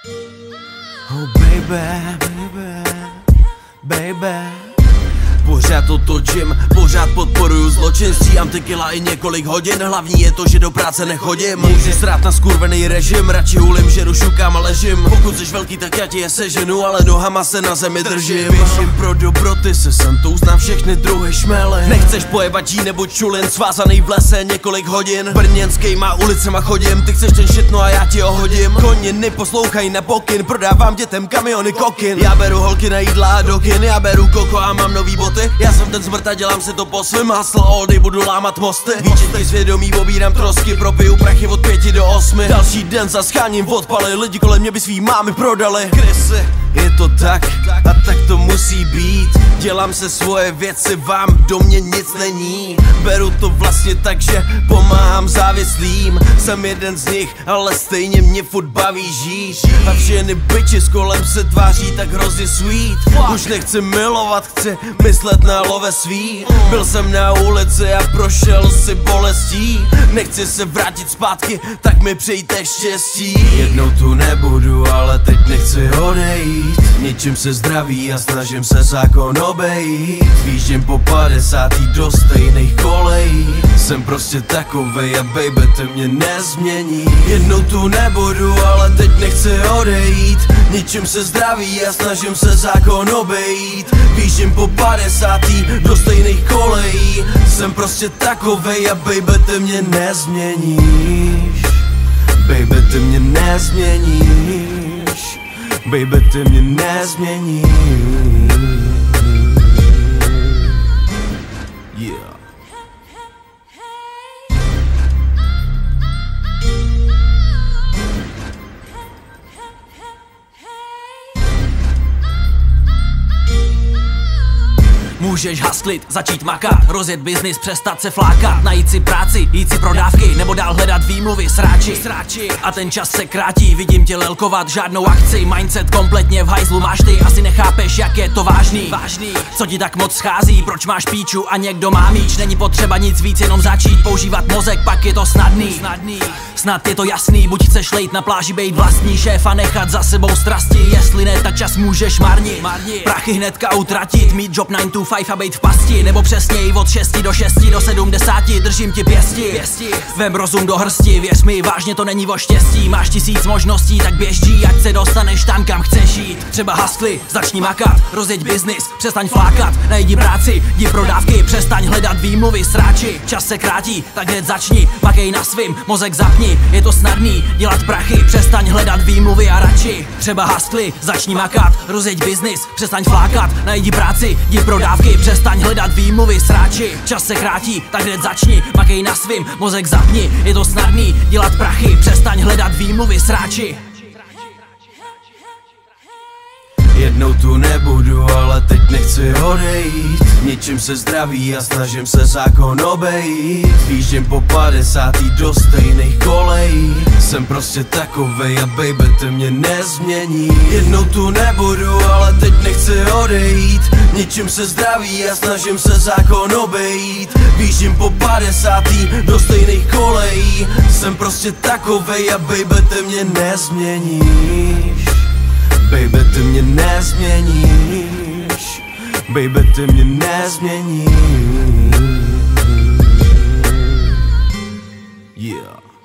Oh baby, baby, baby. Pořád to točím, pořád podporuju zločin. Stříhám tequila i několik hodin. Hlavní je to, že do práce nechodím. Můžu srát na skurvený režim, radši hulím, žeru, šukám a ležím. Pokud jsi velký, tak já ti je seženu, ale nohama se na zemi držím. Běžím pro dobroty, se Santou znám všechny druhy šmely. Nechceš pojebat G nebo čulin, svázaný v lese několik hodin. Brněnskýma ulicema chodím, ty chceš ten shit, no a já ti ho hodím. Koniny poslouchají na pokyn, prodávám dětem kamiony kokin. Já beru holky na jídla a do kin, já beru koko a mám nový boty. Já jsem ten smrt a dělám si to po svým. Hustle all day, budu lámat mosty. Výčitky svědomí, obírám trosky, propiju prachy od 5 do 8. Další den za scháním odpaly, lidi kolem mě by svý mámy prodali. Krysy, je to tak a tak to musí být. Dělám se svoje věci, vám do mě nic není. Beru to vlastně tak, že pomáhám závislým. Jsem jeden z nich, ale stejně mě furt baví žít. A všechny bitches kolem se tváří tak hrozně sweet. Už nechci milovat, chci myslet na love svý. Byl jsem na ulici a prošel si bolestí. Nechci se vrátit zpátky, tak mi přejte štěstí. Jednou tu nebudu, ale teď nechci odejít. Ničím se zdraví a snažím se zákon obejít. Výjíždím po 50. do stejných kolejí. Jsem prostě takovej a baby, ty mě nezmění. Jednou tu nebudu, ale teď nechci odejít. Ničím se zdraví a snažím se zákon obejít. Výjíždím po 50. do stejných kolejí. Jsem prostě takovej a baby, ty mě nezměníš. Baby, ty mě nezměníš. Baby, ty mě nezměníš. Yeah. Můžeš hustlit, začít makat, rozjet biznis, přestat se flákat, najít si práci, jít si pro dávky, nebo dál hledat výmluvy, sráči. A ten čas se krátí, vidím tě lelkovat, žádnou akci, mindset kompletně v hajzlu máš ty, asi nechápeš, jak je to vážný. Co ti tak moc schází, proč máš píču a někdo má míč, není potřeba nic víc, jenom začít používat mozek, pak je to snadný. Snad je to jasný, buď chceš lejt na pláži, bejt vlastní šéf a nechat za sebou strasti, jestli ne, tak čas můžeš marnit. Prachy hnedka utratit, mít job 9 to 5 a bejt v pasti, nebo přesněji od 6 do 6 do 70, držím ti pěsti. Vem rozum do hrsti, věř mi, vážně to není o štěstí, máš 1000 možností, tak běží, ať se dostaneš tam, kam chceš jít. Třeba hustli, začni makat, rozjeď biznis, přestaň flákat, najdi práci, jdi pro dávky, přestaň hledat výmluvy, sráči. Čas se krátí, tak hned začni, makej na svým, mozek zapni, je to snadný, dělat prachy, přestaň hledat výmluvy a radši. Třeba hustli, začni makat, rozjeď biznis, přestaň flákat, najdi práci, jdi pro dávky, přestaň hledat výmluvy, sráči. Čas se krátí, tak hned začni, makej na svým, mozek zapni, je to snadný, dělat prachy, přestaň hledat výmluvy, sráči. Jednou tu nebudu, ale teď nechci odejít. Ničím se zdraví a snažím se zákon obejít. Výjíždím po 50. do stejných kolejí. Jsem prostě takovej a baby, ty mě nezmění. Jednou tu nebudu, ale teď nechci odejít. Ničím se zdraví a snažím se zákon obejít. Výjíždím po 50. do stejných kolejí. Jsem prostě takovej a baby, ty mě nezměníš. Baby, ty mě nezměníš. Baby, ty mě nezměníš. Yeah.